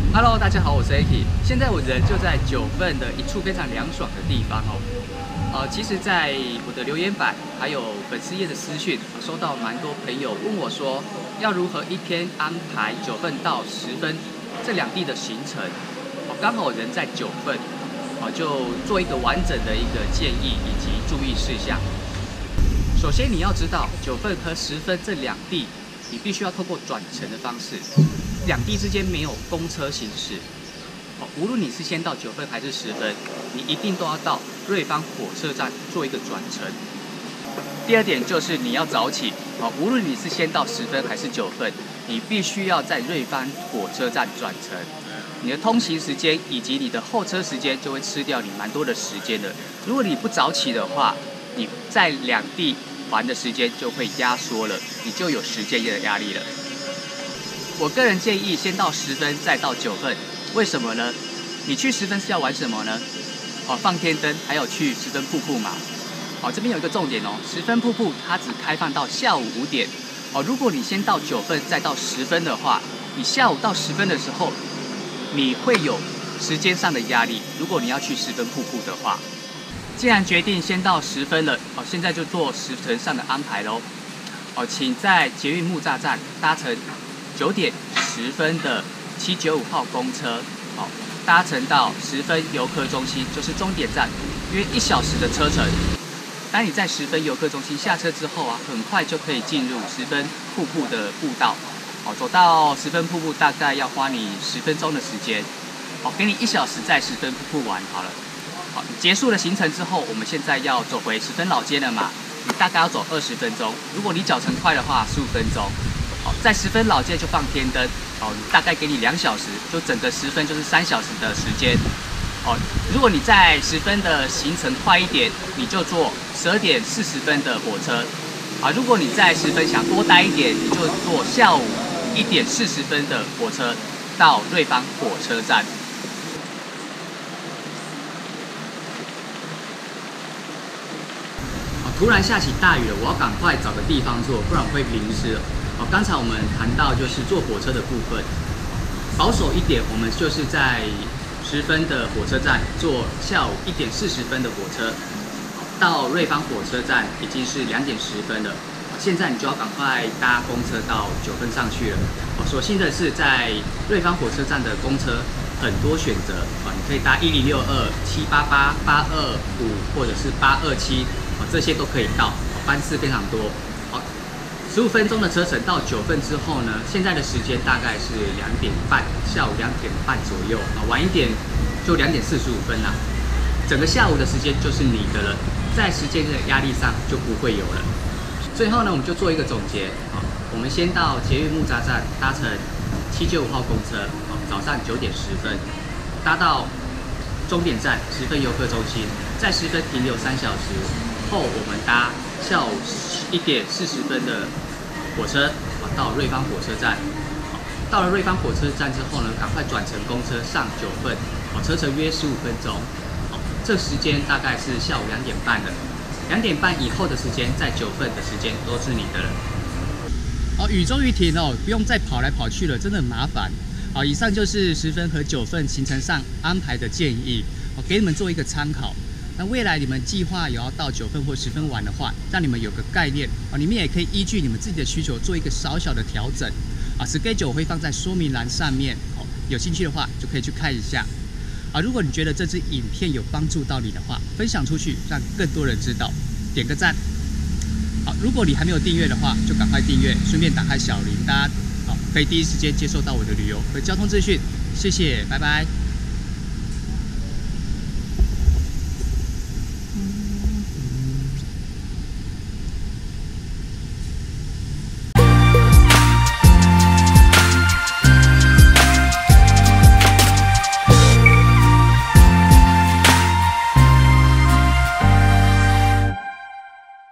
Hello，大家好，我是 Aki。现在我人就在九份的一处非常凉爽的地方哦。其实，在我的留言板还有粉丝页的私讯，收到蛮多朋友问我说，要如何一天安排九份到十分这两地的行程。刚好人在九份，就做一个完整的一个建议以及注意事项。首先，你要知道九份和十分这两地，你必须要透过转乘的方式。两地之间没有公车行驶，无论你是先到九份还是十分，你一定都要到瑞芳火车站做一个转乘。第二点就是你要早起，无论你是先到十分还是九份，你必须要在瑞芳火车站转乘。你的通行时间以及你的候车时间就会吃掉你蛮多的时间的。如果你不早起的话，你在两地玩的时间就会压缩了，你就有时间的压力了。我个人建议先到十分，再到九份。为什么呢？你去十分是要玩什么呢？放天灯，还有去十分瀑布嘛。这边有一个重点哦，十分瀑布它只开放到下午5点。如果你先到九份，再到十分的话，你下午到十分的时候，你会有时间上的压力。如果你要去十分瀑布的话，既然决定先到十分了，现在就做时程上的安排喽。请在捷运木栅站搭乘9点10分的795号公车，搭乘到十分游客中心，就是终点站，约1小时的车程。当你在十分游客中心下车之后很快就可以进入十分瀑布的步道。走到十分瀑布大概要花你10分钟的时间。给你1小时在十分瀑布玩好了。结束了行程之后，我们现在要走回十分老街了嘛？你大概要走20分钟，如果你脚程快的话，15分钟。在十分老街就放天灯，大概给你2小时，就整个十分就是3小时的时间。如果你在十分的行程快一点，你就坐12点40分的火车。如果你在十分想多待一点，你就坐下午1点40分的火车到瑞芳火车站。突然下起大雨了，我要赶快找个地方坐，不然我会淋湿了。刚才我们谈到就是坐火车的部分，保守一点，我们就是在十分的火车站坐下午1点40分的火车，到瑞芳火车站已经是2点10分了。现在你就要赶快搭公车到九份上去了。所幸的是，在瑞芳火车站的公车很多选择，你可以搭1062、788、825或者是827，这些都可以到，班次非常多。15分钟的车程到九份之后呢，现在的时间大概是2点半，下午2点半左右。晚一点就2点45分啦。整个下午的时间就是你的了，在时间的压力上就不会有了。最后呢，我们就做一个总结。我们先到捷运木栅站搭乘795号公车，早上9点10分，搭到终点站十分游客中心，在十分停留3小时后，我们搭下午1点40分的火车到瑞芳火车站。到了瑞芳火车站之后呢，赶快转乘公车上九份，车程约15分钟。这时间大概是下午2点半了。2点半以后的时间，在九份的时间都是你的了。雨终于停了，不用再跑来跑去了，真的很麻烦。以上就是十分和九份行程上安排的建议，给你们做一个参考。那未来你们计划有要到九份或十分玩的话，让你们有个概念，你们也可以依据你们自己的需求做一个小小的调整。schedule 我会放在说明栏上面，有兴趣的话就可以去看一下。如果你觉得这支影片有帮助到你的话，分享出去，让更多人知道，点个赞。如果你还没有订阅的话，就赶快订阅，顺便打开小铃铛，可以第一时间接收到我的旅游和交通资讯。谢谢，拜拜。